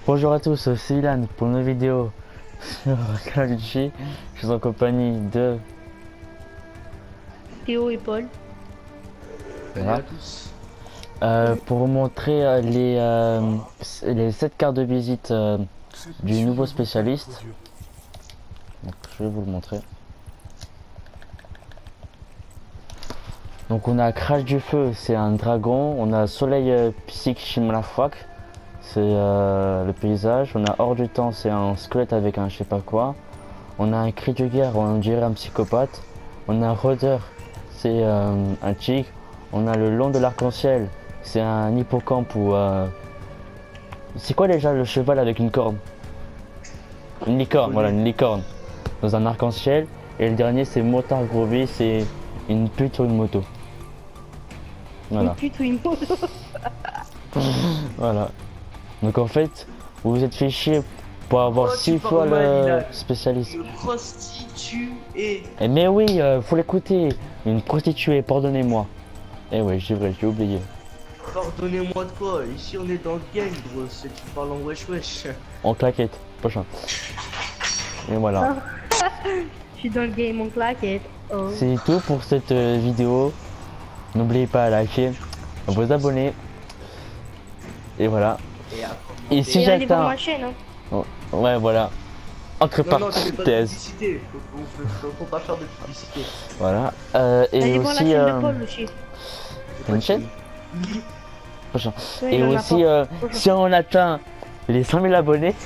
Bonjour à tous, c'est Ilan pour une nouvelle vidéo sur Call of Duty. Je suis en compagnie de Théo et Paul. voilà. À tous. Pour vous montrer les 7 cartes de visite du nouveau spécialiste. Donc, je vais vous le montrer. Donc on a Crash du Feu, c'est un dragon. On a Soleil Psych Shimlafrak, c'est le paysage. On a Hors du Temps, c'est un squelette avec un je sais pas quoi. On a un Cri de Guerre, on dirait un psychopathe. On a Rôdeur, c'est un tigre. On a le Long de l'Arc-en-Ciel, c'est un hippocampe ou c'est quoi déjà le cheval avec une corne? Une licorne, voilà, une licorne dans un arc-en-ciel. Et le dernier c'est Motard Groovy, c'est une pute sur une moto. Voilà. Une pute ou une moto. Voilà. Donc en fait, vous vous êtes fait chier pour avoir 6 fois le spécialiste. Une prostituée. Eh mais oui, faut l'écouter. Une prostituée, pardonnez-moi. Eh ouais, c'est vrai, j'ai oublié. Pardonnez-moi de quoi? Ici on est dans le game, gros. C'est tu parles en wesh wesh. En claquette, prochain. Et voilà. Je suis dans le game en claquette. Oh. C'est tout pour cette vidéo. N'oubliez pas à liker, à vous abonner. Et voilà. Et si Et allez voir j'atteins... ma chaîne. Hein. Oh, ouais, voilà. Entre Non, non, tu fais pas de parenthèses. publicité. Faut pas faire de publicité. Voilà. Et Allez voir la aussi... chaîne de Paul aussi. Une chaîne prochain. Ouais, Et il en a aussi, pas. si on atteint les 100 000 abonnés,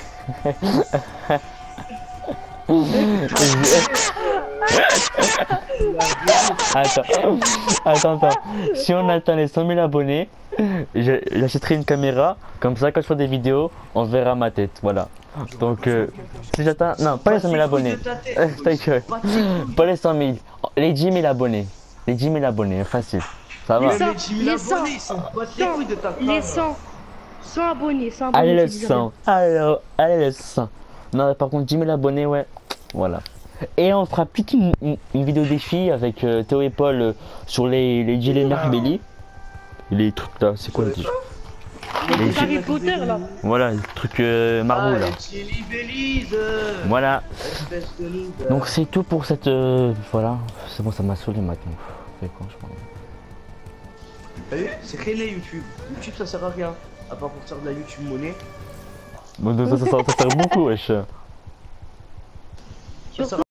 attends. Si on atteint les 100 000 abonnés, j'achèterai une caméra. Comme ça, quand je ferai des vidéos, on verra ma tête. Voilà. Donc, si j'atteins. Non, pas les 100 000 abonnés. Ta gueule. Pas les 100 000. Les 10 000 abonnés. Les 10 000 abonnés, facile. Ça va. Les 100, les 100, 100 abonnés, 100 abonnés. Allez le c'est 100, allez le 100. Non, par contre 10 000 abonnés, ouais, voilà. Et on fera plus qu'une vidéo défi avec Théo et Paul sur les gilets Marbelli. Les trucs là, c'est quoi le dire? Les trucs Harry Potter là. Voilà, les trucs marrons là. Voilà. Donc c'est tout pour cette... voilà, c'est bon, ça m'a saoulé maintenant. Franchement. C'est rien YouTube. YouTube ça sert à rien. À part pour faire de la YouTube monnaie. Bon, ça sert beaucoup, wesh. Ça sert